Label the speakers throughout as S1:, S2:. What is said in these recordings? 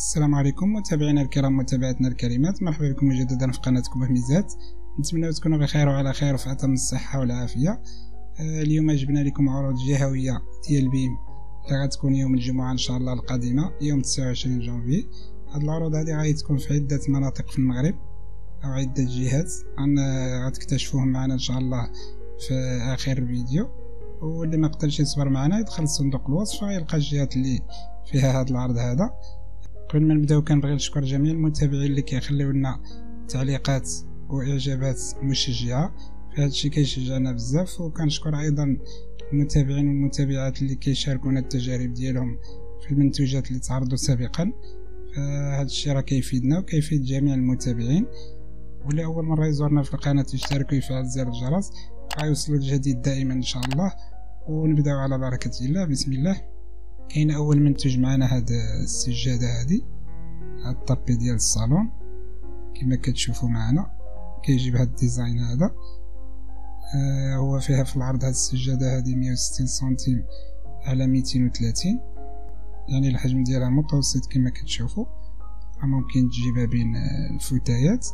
S1: السلام عليكم متابعينا الكرام متابعاتنا الكريمات، مرحبا بكم مجددا في قناتكم مهمزات. نتمنى تكونوا بخير وعلى خير وفي اتم الصحه والعافيه. اليوم جبنا لكم عروض جهويه ديال بيم اللي غتكون يوم الجمعه ان شاء الله القادمه يوم 29 جانفي. هاد العروض هذه غتكون في عده مناطق في المغرب او عده جهات، غتكتشفوهم معنا ان شاء الله في اخر الفيديو. واللي ما قدرش يصبر معنا يدخل صندوق الوصف يلقى الجهات اللي فيها هذا العرض هذا. قبل ما نبداو كنبغي نشكر جميع المتابعين اللي كيخليو لنا تعليقات واعجابات مشجعه، فهذا الشيء كيشجعنا بزاف. وكنشكر ايضا المتابعين والمتابعات اللي كيشاركونا التجارب ديالهم في المنتوجات اللي تعرضوا سابقا، فهذا الشيء راه كيفيدنا وكيفيد جميع المتابعين. واللي اول مره يزورنا في القناه يشترك ويفعل زر الجرس غيوصلوا الجديد دائما ان شاء الله. ونبداو على بركه الله. بسم الله. كاين اول منتج معنا هاد السجاده هادي، هاد الطابي ديال الصالون كما كتشوفوا معنا كيجيب هاد الديزاين هذا. هو فيها في العرض هاد السجاده هادي 160 سنتيم على 230، يعني الحجم ديالها متوسط كما كتشوفوا، ممكن تجيبها بين الفتيات.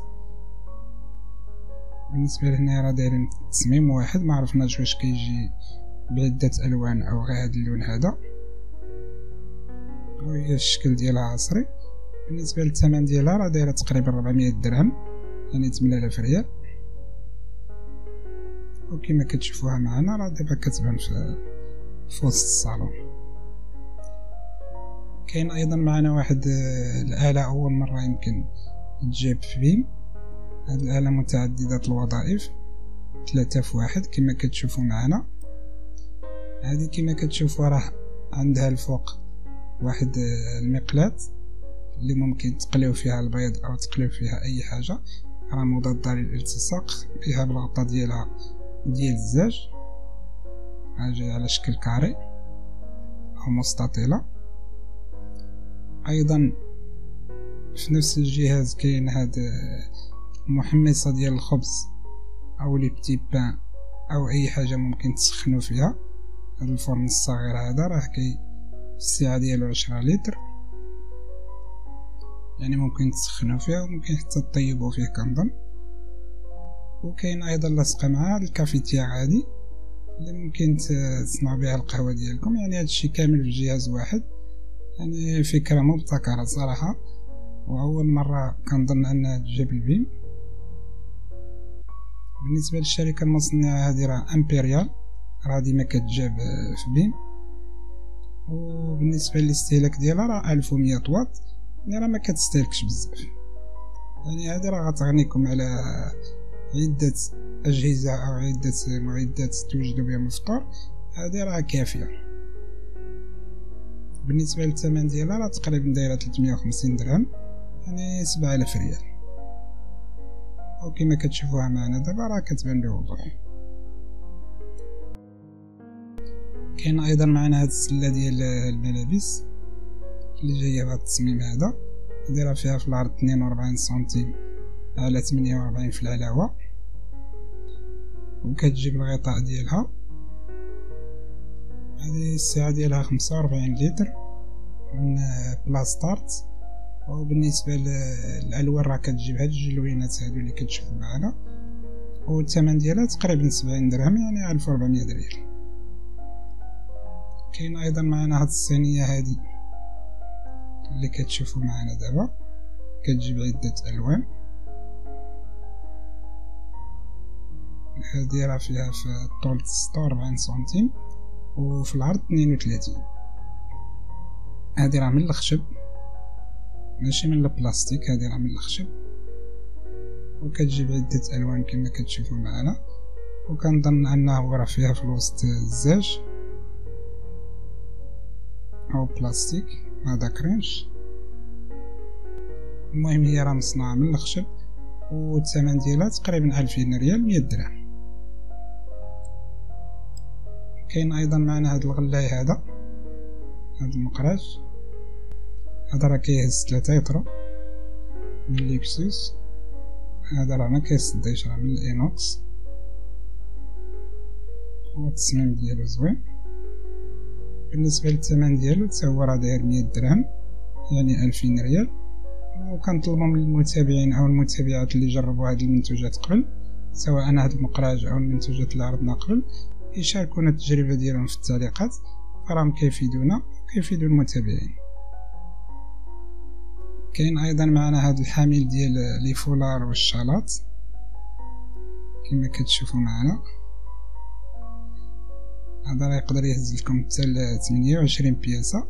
S1: بالنسبه لهنا راه دايرين تصميم واحد، ما عرفناش واش كيجي بعده الوان او غير هاد اللون هذا، وهي الشكل ديالها عصري. بالنسبه للثمن ديالها راه دايره تقريبا 400 درهم، يعني 8000 ريال. وكما كتشوفوها معنا راه دابا كتبان في وسط الصالون. كاين ايضا معنا واحد الاله اول مره يمكن تجيب في بيم. هاد الاله متعدده الوظائف 3 في 1 كما كتشوفوا معنا. هذه كما كتشوفوا راه عندها الفوق واحد المقلاة اللي ممكن تقليو فيها البيض او تقليو فيها اي حاجه، راه مضاده للالتصاق، فيها بالغطاء ديالها ديال الزاج، جاي على شكل كاري او مستطيله. ايضا في نفس الجهاز كاين هاد محمصه ديال الخبز او لي بتي بان او اي حاجه ممكن تسخنوا فيها. هاد الفرن الصغير هذا راه السعه ديالو 10 لتر، يعني ممكن تسخنوا فيها وممكن حتى تطيبوا فيه كنظن. وكاين ايضا لاصقه مع الكافيتير عادي اللي ممكن تصنعوا بها القهوه ديالكم، يعني هذا الشيء كامل في جهاز واحد، يعني فكره مبتكره صراحه، واول مره كنظن انها تجيب البيم. بالنسبه للشركه المصنعه هذه راه امبيريال، راه ديما كتجاب في بيم. وبالنسبه للاستهلاك ديالها راه 1100 واط، يعني راه ما كتستهلكش بزاف، يعني هذه راه غتغنيكم على عده اجهزه او عده معدات توجدوا بهم الفطور، هذه راه كافيه. بالنسبه للثمن ديالها راه تقريبا دايره 350 درهم، يعني 7000 ريال. وكما كتشوفوها معنا دابا راه كتبان بوضوح. كاين ايضا معنا هاد السله ديال الملابس اللي جايه بهذا التصميم هذا، دايره فيها في العرض 42 سنتيم على 48 في العلاوه، وكتجيب الغطاء ديالها. هذه السعه ديالها 45 لتر من بلاستارت. وبالنسبه للالوان راه كتجيب هاد الجلوينات هادو اللي كتشوفوا معنا، والثمن ديالها تقريبا 70 درهم، يعني 1400 ريال. كاين ايضا معنا هاد الصينيه هادي اللي كتشوفوا معنا دابا، كتجيب عده الوان. هادي راه فيها في الطول 46 سنتيم وفي العرض 32. هادي راه من الخشب ماشي من البلاستيك، هادي راه من الخشب، وكتجيب عده الوان كما كتشوفوا معنا. وكنظن انه راه فيها في الوسط الزاج او بلاستيك، ما ذاكرينش. المهم هي راه مصنوعه من الخشب، والثمن ديالها تقريبا 2000 ريال 100 درهم. كاين ايضا معنا هذا الغلاي هذا المقراش، هذا راه كيهز 3 يطرو من ليكسوس. هذا راه ما كيصديش، راه من الانوكس، والتصميم ديالو زوين. بالنسبه للثمن ديالو حتى هو راه داير 100 درهم، يعني 2000 ريال. وكنطلبوا من المتابعين او المتابعات اللي جربوا هاد المنتوجات قبل، سواء هاد المقراج او المنتوجات اللي عرضنا قبل، يشاركونا التجربه ديالهم في التعليقات، فراهم كيفيدونا وكيفيدوا المتابعين. كاين ايضا معنا هاد الحامل ديال لي فولار والشالات كما كتشوفوا معنا. هذا راه يقدر يهز لكم حتى ل 28 بياسه.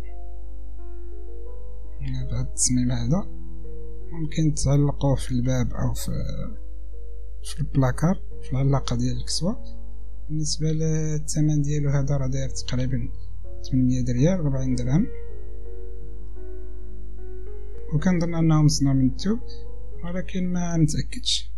S1: بهذا التصميم هذا ممكن تعلقوه في الباب او في البلاكار في العلاقه ديال الكسوه. بالنسبه للثمن ديالو هذا راه داير تقريبا 800 ريال 40 درهم، وكنظن انه مصنوع من الثوب، ولكن ما متاكدش.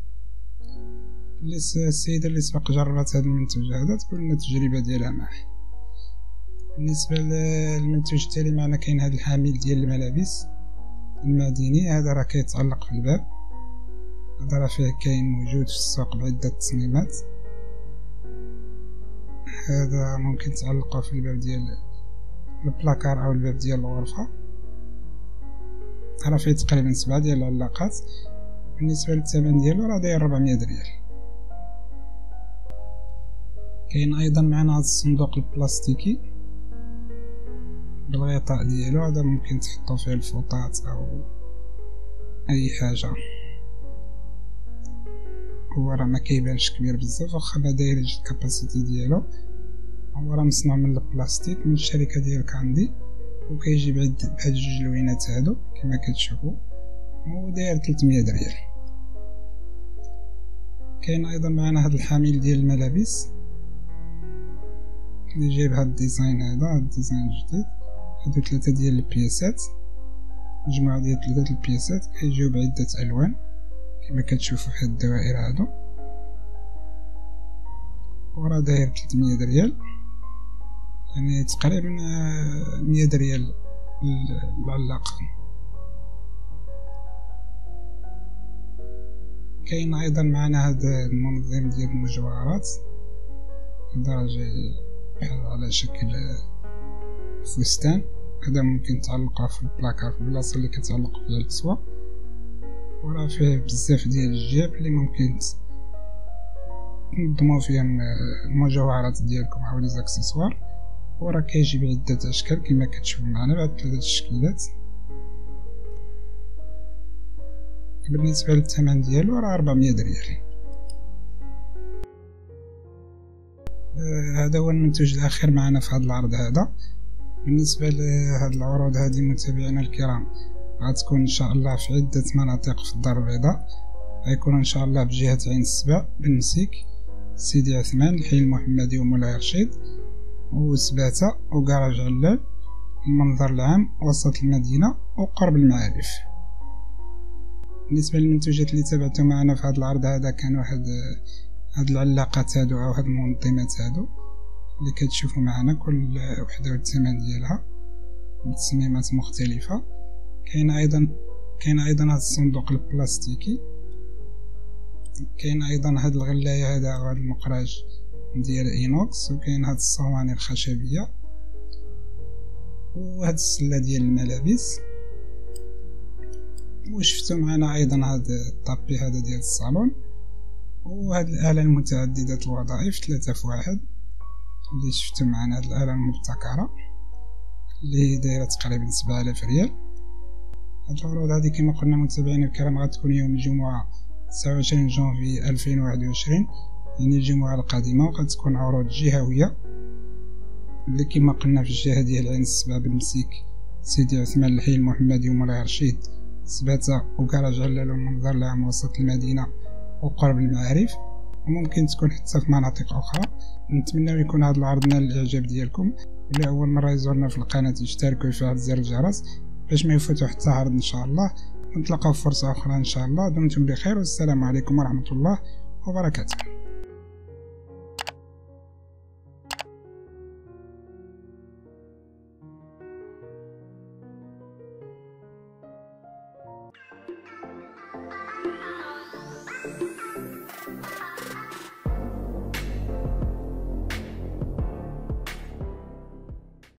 S1: السيده اللي سبق جربت هذا المنتوج هذا تقول لنا التجربه ديالها معاه. بالنسبه للمنتوج التالي معنا كاين هذا الحامل ديال الملابس المعدني. هذا راه كيتعلق في الباب. هذا راه فيه كاين موجود في السوق بعده تصميمات. هذا ممكن تعلقه في الباب ديال البلاكار او الباب ديال الغرفه. راه فيه تقريبا 7 ديال العلاقات. بالنسبه للثمن ديالو راه داير 400 ريال. كاين ايضا معنا هذا الصندوق البلاستيكي بالغطاء ديالو. هذا ممكن تحطو فيه الفوطات او اي حاجه. هو راه ما كيبانش كبير بزاف، واخا ما دايرش الكاباسيتي ديالو. هو راه مصنوع من البلاستيك من الشركه ديال كاندي، وكيجي بهاد جوج لوينات هادو كما كتشوفوا، وداير 300 ريال. كاين ايضا معنا هذا الحامل ديال الملابس اللي جايب هاد الديزاين هذا، هاد الديزاين الجديد. هادو 3 ديال البياسات، مجموعه ديال 3 البياسات كيجيو بعده الوان كما كتشوفوا في هاد الدوائر هادو، وراه داير 300 ريال، يعني تقريبا 100 ريال العلاقه. كاين ايضا معنا هذا المنظم ديال المجوهرات. هذا راه جاي على شكل فستان. هذا ممكن تعلقه في البلاكار في البلاصه اللي كتعلق فيها الكسوه، وراه فيه بزاف ديال الجياب اللي ممكن تنظموا فيها المجوهرات ديالكم او لي زاكسيسوار. وراه كيجي بعده اشكال كما كتشوفوا معنا بهاد 3 التشكيلات. بالنسبه للثمن ديالو راه 400 ريال. هذا هو المنتوج الاخير معنا في هذا العرض هذا. بالنسبه لهاد العروض هذه متابعينا الكرام غتكون ان شاء الله في عده مناطق في الدار البيضاء. غيكون ان شاء الله بجهه عين السبع بالمسيك، سيدي عثمان، الحي المحمدي ومولاي رشيد، وسباتة، وكراج علال، المنظر العام، وسط المدينه، وقرب المعارف. بالنسبه للمنتوجات اللي تابعتوا معنا في هذا العرض هذا كانوا هاد العلاقات هادو او هاد المنظمات هادو اللي كتشوفوا معنا، كل وحده والثمن ديالها بتصميمات مختلفه. كاين ايضا هاد الصندوق البلاستيكي. كاين ايضا هاد الغلايه هذا وهاد المقراج ديال اينوكس، وكاين هاد الصواني الخشبيه، وهاد السله ديال الملابس. وشفتوا معنا ايضا هاد الطابي هذا ديال الصالون، وهاد الآلة المتعددة الوظائف 3 في 1 اللي شفتوا معنا. هاد الآلة المبتكرة اللي دايرة تقريبا 7000 ريال. هاد العروض هادي كما قلنا متابعينا الكرام غتكون يوم الجمعة 29 جونفي 2021، يعني الجمعة القادمة، وغتكون عروض جهوية اللي كما قلنا في الجهة ديال عين السبع بالمسيك، سيدي عثمان، الحي المحمدي ومولاي رشيد، سباتة، وكراج علال، والمنظر العام، وسط المدينة، وقرب المعارف. وممكن تكون حتى في مناطق اخرى. نتمنى يكون هذا العرض نال الاعجاب ديالكم. اللي اول مره يزورنا في القناه يشتركوا ويفعل زر الجرس باش ما يفوتوا حتى عرض ان شاء الله. ونتلاقاو في فرصه اخرى ان شاء الله. دمتم بخير، والسلام عليكم ورحمه الله وبركاته.